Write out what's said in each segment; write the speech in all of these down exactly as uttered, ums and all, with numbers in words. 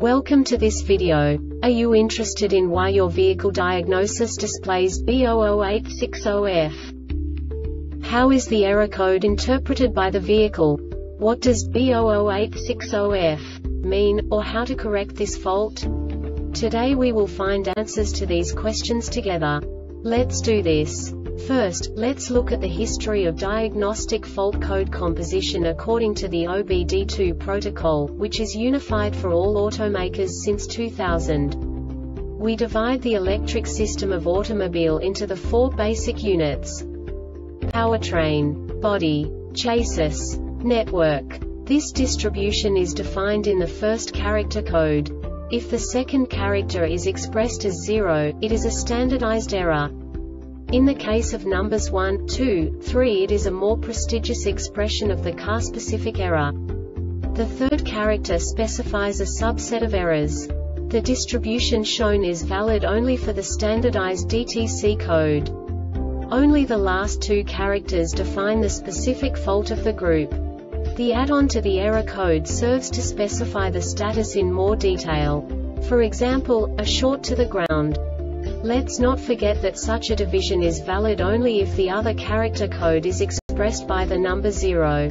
Welcome to this video. Are you interested in why your vehicle diagnosis displays B zero zero eight six zero F? How is the error code interpreted by the vehicle? What does B zero zero eight six zero F mean, or how to correct this fault? Today we will find answers to these questions together. Let's do this. First, let's look at the history of diagnostic fault code composition according to the O B D two protocol, which is unified for all automakers since two thousand. We divide the electric system of automobile into the four basic units: powertrain, body, chassis, network. This distribution is defined in the first character code. If the second character is expressed as zero, it is a standardized error. In the case of numbers one, two, three, it is a more prestigious expression of the car-specific error. The third character specifies a subset of errors. The distribution shown is valid only for the standardized D T C code. Only the last two characters define the specific fault of the group. The add-on to the error code serves to specify the status in more detail. For example, a short to the ground. Let's not forget that such a division is valid only if the other character code is expressed by the number zero.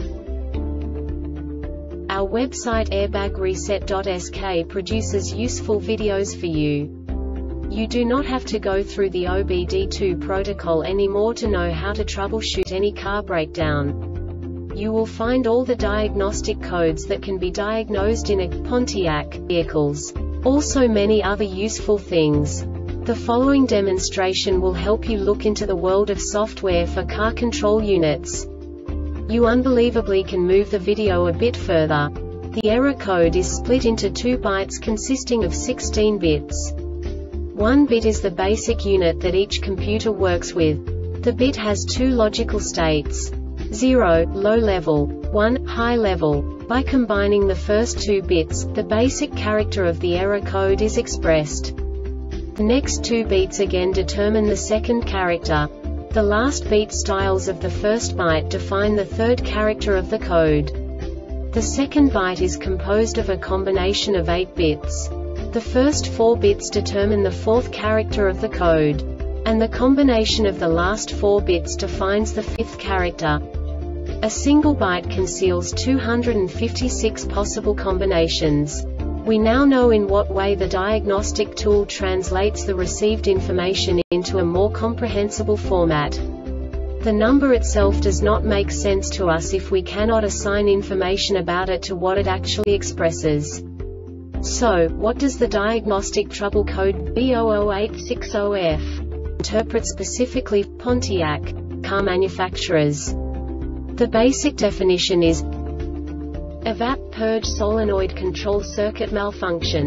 Our website airbag reset dot S K produces useful videos for you. You do not have to go through the O B D two protocol anymore to know how to troubleshoot any car breakdown. You will find all the diagnostic codes that can be diagnosed in a Pontiac vehicles. Also many other useful things. The following demonstration will help you look into the world of software for car control units. You unbelievably can move the video a bit further. The error code is split into two bytes consisting of sixteen bits. One bit is the basic unit that each computer works with. The bit has two logical states: zero, low level, one, high level. By combining the first two bits, the basic character of the error code is expressed. The next two beats again determine the second character. The last beat styles of the first byte define the third character of the code. The second byte is composed of a combination of eight bits. The first four bits determine the fourth character of the code. And the combination of the last four bits defines the fifth character. A single byte conceals two hundred fifty-six possible combinations. We now know in what way the diagnostic tool translates the received information into a more comprehensible format. The number itself does not make sense to us if we cannot assign information about it to what it actually expresses. So, what does the diagnostic trouble code B zero zero eight six zero F interpret specifically for Pontiac car manufacturers? The basic definition is E V A P purge solenoid control circuit malfunction.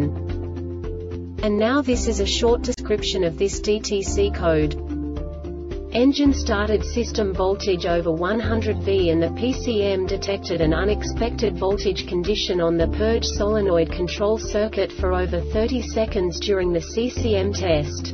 And now this is a short description of this D T C code. Engine started system voltage over one hundred volts and the P C M detected an unexpected voltage condition on the purge solenoid control circuit for over thirty seconds during the C C M test.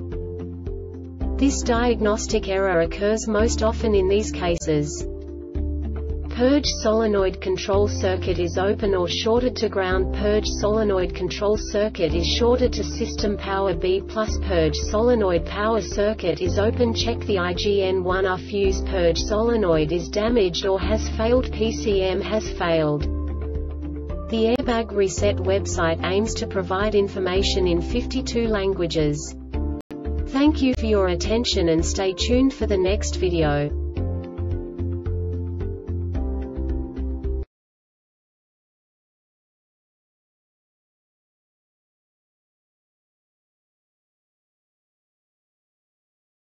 This diagnostic error occurs most often in these cases: purge solenoid control circuit is open or shorted to ground. Purge solenoid control circuit is shorted to system power B plus. Purge solenoid power circuit is open. Check the I G N one R fuse. Purge solenoid is damaged or has failed. P C M has failed. The Airbag Reset website aims to provide information in fifty-two languages. Thank you for your attention and stay tuned for the next video.